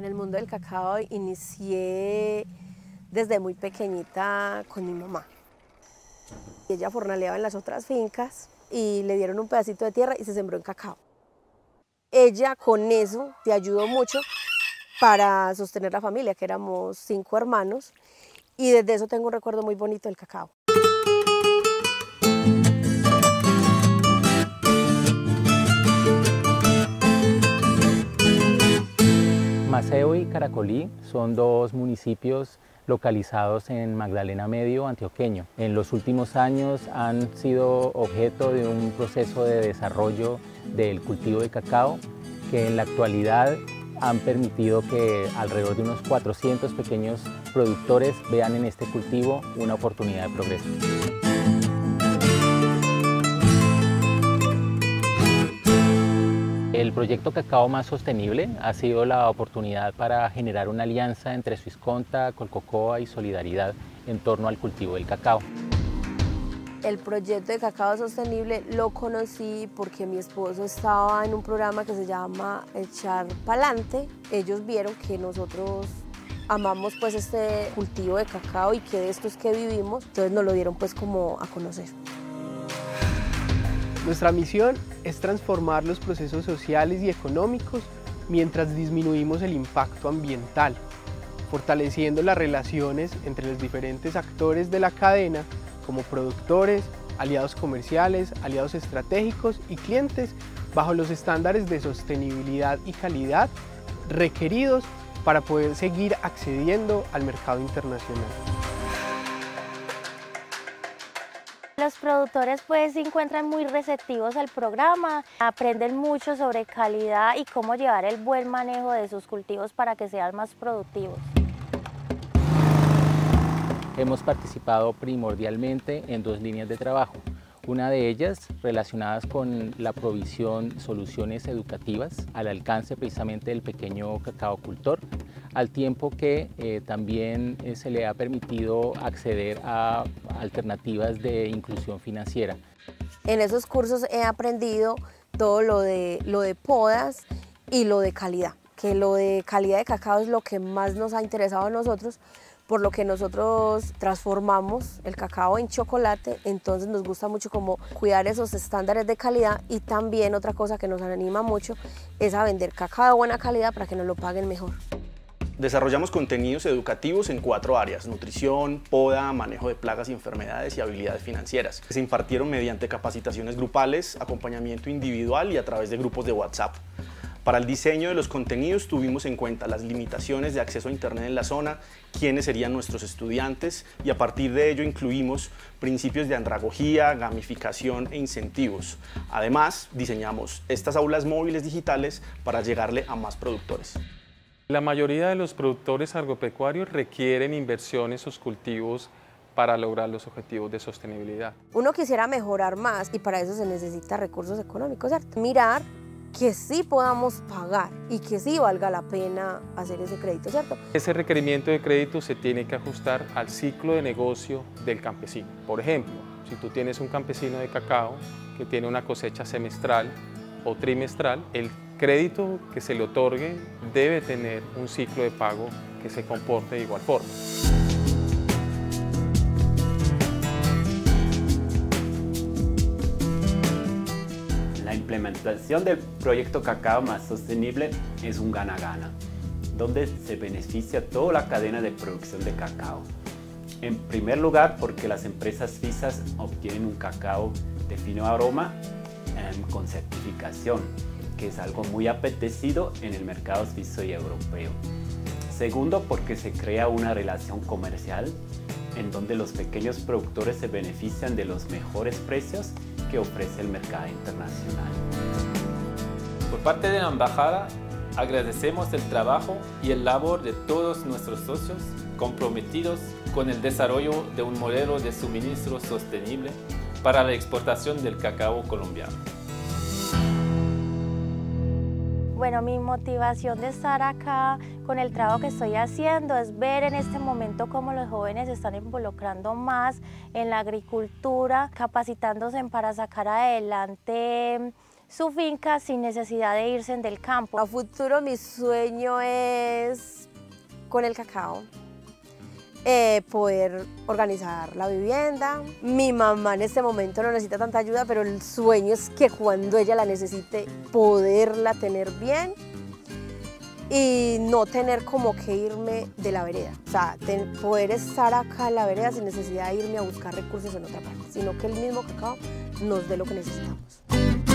el mundo del cacao inicié desde muy pequeñita con mi mamá. Ella jornaleaba en las otras fincas y le dieron un pedacito de tierra y se sembró en cacao. Ella con eso te ayudó mucho para sostener la familia, que éramos 5 hermanos, y desde eso tengo un recuerdo muy bonito del cacao. Maceo y Caracolí son dos municipios localizados en Magdalena Medio antioqueño. En los últimos años han sido objeto de un proceso de desarrollo del cultivo de cacao que en la actualidad han permitido que alrededor de unos 400 pequeños productores vean en este cultivo una oportunidad de progreso. El proyecto Cacao Más Sostenible ha sido la oportunidad para generar una alianza entre Suisconta, Colcocoa y Solidaridad en torno al cultivo del cacao. El proyecto de Cacao Sostenible lo conocí porque mi esposo estaba en un programa que se llama Echar Pa'lante. Ellos vieron que nosotros amamos pues este cultivo de cacao y que de esto es que vivimos, entonces nos lo dieron pues como a conocer. Nuestra misión es transformar los procesos sociales y económicos mientras disminuimos el impacto ambiental, fortaleciendo las relaciones entre los diferentes actores de la cadena como productores, aliados comerciales, aliados estratégicos y clientes bajo los estándares de sostenibilidad y calidad requeridos para poder seguir accediendo al mercado internacional. Los productores pues se encuentran muy receptivos al programa, aprenden mucho sobre calidad y cómo llevar el buen manejo de sus cultivos para que sean más productivos. Hemos participado primordialmente en 2 líneas de trabajo. Una de ellas relacionadas con la provisión de soluciones educativas al alcance precisamente del pequeño cacaocultor, al tiempo que también se le ha permitido acceder a alternativas de inclusión financiera. En esos cursos he aprendido todo lo de podas y lo de calidad, que lo de calidad de cacao es lo que más nos ha interesado a nosotros, por lo que nosotros transformamos el cacao en chocolate, entonces nos gusta mucho como cuidar esos estándares de calidad y también otra cosa que nos anima mucho es a vender cacao de buena calidad para que nos lo paguen mejor. Desarrollamos contenidos educativos en 4 áreas: nutrición, poda, manejo de plagas y enfermedades y habilidades financieras. Se impartieron mediante capacitaciones grupales, acompañamiento individual y a través de grupos de WhatsApp. Para el diseño de los contenidos tuvimos en cuenta las limitaciones de acceso a Internet en la zona, quiénes serían nuestros estudiantes y a partir de ello incluimos principios de andragogía, gamificación e incentivos. Además, diseñamos estas aulas móviles digitales para llegarle a más productores. La mayoría de los productores agropecuarios requieren inversión en sus cultivos para lograr los objetivos de sostenibilidad. Uno quisiera mejorar más y para eso se necesita recursos económicos, ¿cierto? Mirar que sí podamos pagar y que sí valga la pena hacer ese crédito, ¿cierto? Ese requerimiento de crédito se tiene que ajustar al ciclo de negocio del campesino. Por ejemplo, si tú tienes un campesino de cacao que tiene una cosecha semestral o trimestral, el crédito que se le otorgue debe tener un ciclo de pago que se comporte de igual forma. La implementación del proyecto Cacao Más Sostenible es un gana-gana, donde se beneficia toda la cadena de producción de cacao. En primer lugar, porque las empresas suizas obtienen un cacao de fino aroma con certificación, que es algo muy apetecido en el mercado suizo y europeo. Segundo, porque se crea una relación comercial en donde los pequeños productores se benefician de los mejores precios que ofrece el mercado internacional. Por parte de la Embajada, agradecemos el trabajo y el labor de todos nuestros socios comprometidos con el desarrollo de un modelo de suministro sostenible para la exportación del cacao colombiano. Bueno, mi motivación de estar acá con el trabajo que estoy haciendo es ver en este momento cómo los jóvenes se están involucrando más en la agricultura, capacitándose para sacar adelante su finca sin necesidad de irse del campo. A futuro mi sueño es, con el cacao, poder organizar la vivienda. Mi mamá en este momento no necesita tanta ayuda, pero el sueño es que cuando ella la necesite, poderla tener bien y no tener como que irme de la vereda. O sea, poder estar acá en la vereda sin necesidad de irme a buscar recursos en otra parte, sino que el mismo cacao nos dé lo que necesitamos.